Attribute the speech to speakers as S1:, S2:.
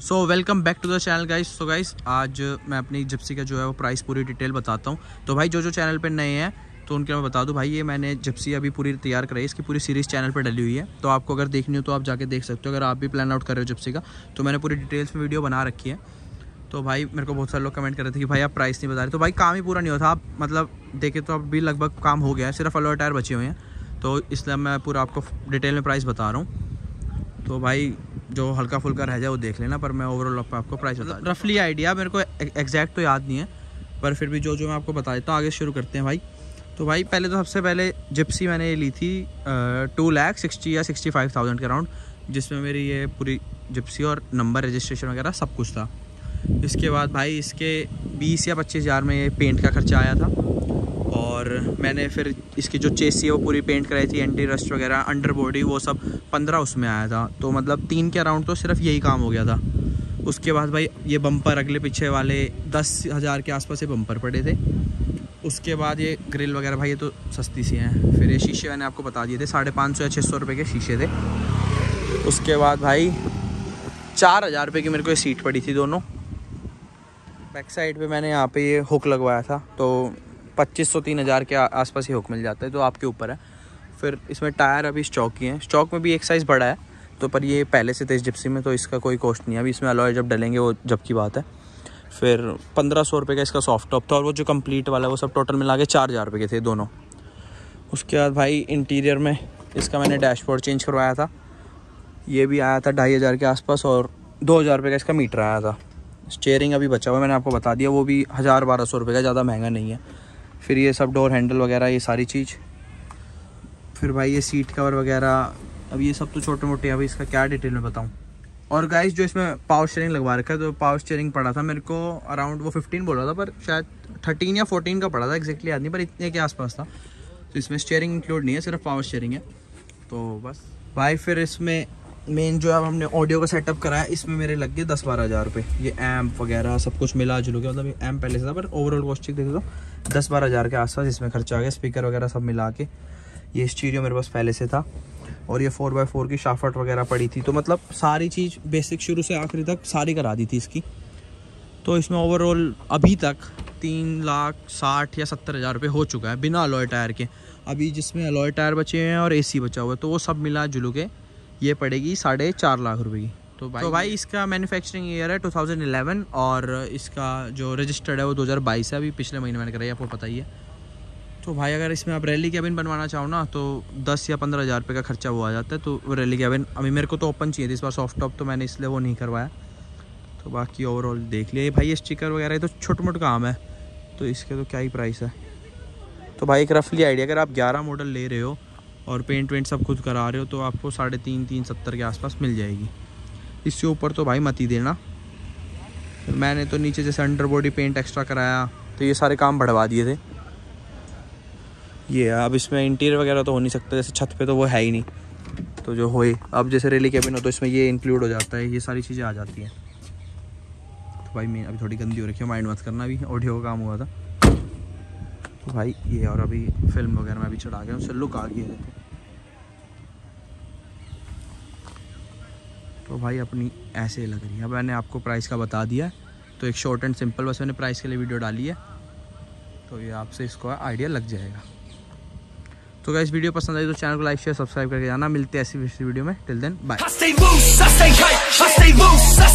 S1: So welcome back to the channel guys. So guys आज मैं अपनी जिप्सी का जो है वो प्राइस पूरी डिटेल बताता हूँ। तो भाई जो चैनल पे नए हैं तो उनके मैं बता दूं भाई, ये मैंने जिप्सी अभी पूरी तैयार कराई, इसकी पूरी सीरीज़ चैनल पर डली हुई है। तो आपको अगर देखनी हो तो आप जाके देख सकते हो। अगर आप भी प्लान आउट कर रहे हो जिप्सी का तो मैंने पूरी डिटेल्स में वीडियो बना रखी है। तो भाई मेरे को बहुत सारे लोग कमेंट कर रहे थे कि भाई आप प्राइस नहीं बता रहे, तो भाई काम ही पूरा नहीं होता। आप मतलब देखे तो अब भी लगभग काम हो गया है, सिर्फ अलॉय टायर बचे हुए हैं। तो इसलिए मैं पूरा आपको डिटेल में प्राइस बता रहा हूँ। तो भाई जो हल्का फुल्का रह जाए वो देख लेना, पर मैं ओवरऑल आपको प्राइस बता रफली आइडिया, मेरे को एग्जैक्ट तो याद नहीं है, पर फिर भी जो मैं आपको बता देता हूँ। आगे शुरू करते हैं भाई। तो भाई पहले तो सबसे पहले जिप्सी मैंने ली थी 2,60,000 या 65,000 के अराउंड, जिसमें मेरी ये पूरी जिप्सी और नंबर रजिस्ट्रेशन वगैरह सब कुछ था। इसके बाद भाई इसके 20 या 25,000 में ये पेंट का खर्चा आया था। और मैंने फिर इसकी जो चेसी है वो पूरी पेंट कराई थी, एंटी रस्ट वगैरह, अंडर बॉडी वो सब 15 उसमें आया था। तो मतलब 3 के अराउंड तो सिर्फ यही काम हो गया था। उसके बाद भाई ये बम्पर अगले पीछे वाले 10,000 के आसपास ये बम्पर पड़े थे। उसके बाद ये ग्रिल वगैरह भाई ये तो सस्ती सी हैं। फिर ये शीशे मैंने आपको बता दिए थे, 550 या 600 रुपये के शीशे थे। उसके बाद भाई 4,000 रुपये की मेरे को ये सीट पड़ी थी दोनों। बैक साइड पे मैंने यहाँ पे ये हुक लगवाया था, तो 2,500-3,000 के आसपास ही हुक मिल जाता है, तो आपके ऊपर है। फिर इसमें टायर अभी स्टॉक ही हैं, स्टॉक में भी एक साइज़ बड़ा है तो, पर ये पहले से थे इस जिप्सी में, तो इसका कोई कॉस्ट नहीं है। अभी इसमें अलॉय जब डलेंगे वो जब की बात है। फिर 1,500 रुपये का इसका सॉफ्ट टॉप था, और वो जो कंप्लीट वाला वो सब टोटल मिला के 4,000 रुपये के थे दोनों। उसके बाद भाई इंटीरियर में इसका मैंने डैशबोर्ड चेंज करवाया था, ये भी आया था 2,500 के आसपास, और 2,000 रुपये का इसका मीटर आया था। स्टीयरिंग अभी बचा हुआ मैंने आपको बता दिया, वो भी 1,000-1,200 रुपये का, ज़्यादा महंगा नहीं है। फिर ये सब डोर हैंडल वगैरह ये सारी चीज़। फिर भाई ये सीट कवर वगैरह, अब ये सब तो छोटे मोटे। अभी इसका क्या डिटेल में बताऊँ। और गाइस जो इसमें पावर स्टीयरिंग लगवा रखा है, तो पावर स्टीयरिंग पड़ा था मेरे को अराउंड, वो 15 बोल रहा था, पर शायद 13 या 14 का पड़ा था, एग्जैक्टली याद नहीं, पर इतने के आसपास था। तो इसमें स्टीयरिंग इंक्लूड नहीं है, सिर्फ पावर स्टीयरिंग है। तो बस भाई फिर इसमें मेन जो अब हमने ऑडियो का सेटअप कराया, इसमें मेरे लग गए 10-12 हज़ार रुपये। ये एम्प वगैरह सब कुछ मिला जुल के, मतलब ये एम्प पहले से था, पर ओवरऑल कॉस्टिंग देखे तो 10-12 हज़ार के आसपास इसमें खर्चा आ गया, स्पीकर वगैरह सब मिला के। ये स्टीरियो मेरे पास पहले से था, और ये 4x4 की शाफट वगैरह पड़ी थी। तो मतलब सारी चीज़ बेसिक शुरू से आखिरी तक सारी करा दी थी इसकी। तो इसमें ओवरऑल अभी तक 3,60,000 या 70,000 रुपये हो चुका है बिना अलॉय टायर के। अभी जिसमें अलॉय टायर बचे हैं और AC बचा हुआ है, तो वो सब मिला जुलू के ये पड़ेगी 4.5 लाख रुपए की। तो भाई इसका मैन्युफैक्चरिंग ईयर है 2011, और इसका जो रजिस्टर्ड है वो 2022 है। अभी पिछले महीने मैंने कराई, आपको पता ही है। तो भाई अगर इसमें आप रैली कैबिन बनवाना चाहो ना, तो 10 या 15 हज़ार रुपये का खर्चा वो आ जाता है। तो रैली कैबिन अभी मेरे को तो ओपन चाहिए थी इस बार, सॉफ्ट टॉप, तो मैंने इसलिए वो नहीं करवाया। तो बाकी ओवरऑल देख लिया भाई, ये स्टिकर वगैरह तो छोटा मोटा काम है, तो इसके तो क्या ही प्राइस है। तो भाई एक रफली आइडिया, अगर आप 11 मॉडल ले रहे हो और पेंट वेंट सब खुद करा रहे हो, तो आपको 3,500-3,70 के आसपास मिल जाएगी। इससे ऊपर तो भाई मत ही देना। मैंने तो नीचे जैसे अंडर बॉडी पेंट एक्स्ट्रा कराया, तो ये सारे काम बढ़वा दिए थे। ये अब इसमें इंटीरियर वगैरह तो हो नहीं सकता, जैसे छत पे तो वो है ही नहीं, तो जो होए अब जैसे रेली कैबिन हो तो इसमें ये इंक्लूड हो जाता है, ये सारी चीज़ें आ जाती हैं। तो भाई मैं अभी थोड़ी गंदी हो रखी है, माइंड मत करना, अभी ऑडियो का काम हुआ था। तो भाई ये, और अभी फिल्म वगैरह में अभी चढ़ा गया, उससे लुक आ गया है। तो भाई अपनी ऐसे लग रही है। अब मैंने आपको प्राइस का बता दिया, तो एक शॉर्ट एंड सिंपल बस मैंने प्राइस के लिए वीडियो डाली है, तो ये आपसे इसको आइडिया लग जाएगा। तो गाइस वीडियो पसंद आई तो चैनल को लाइक शेयर सब्सक्राइब करके जाना। मिलते हैं ऐसी वीडियो में, टिल देन बाय।